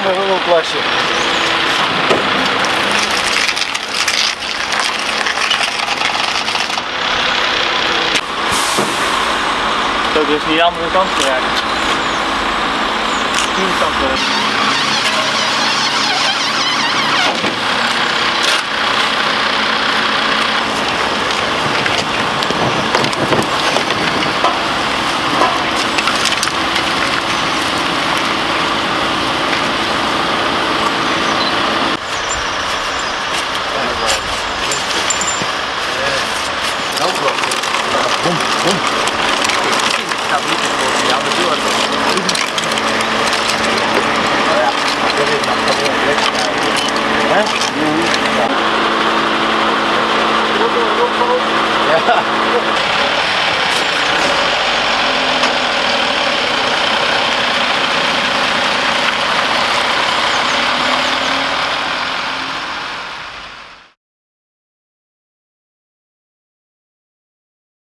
weer een klasje. Zo, dus niet de andere kant geraakt. Die kant weer. Bom, bom. Ik ga niet voor jou de deur. Oh ja, dat is nog gewoon lekker. Hè? Ja.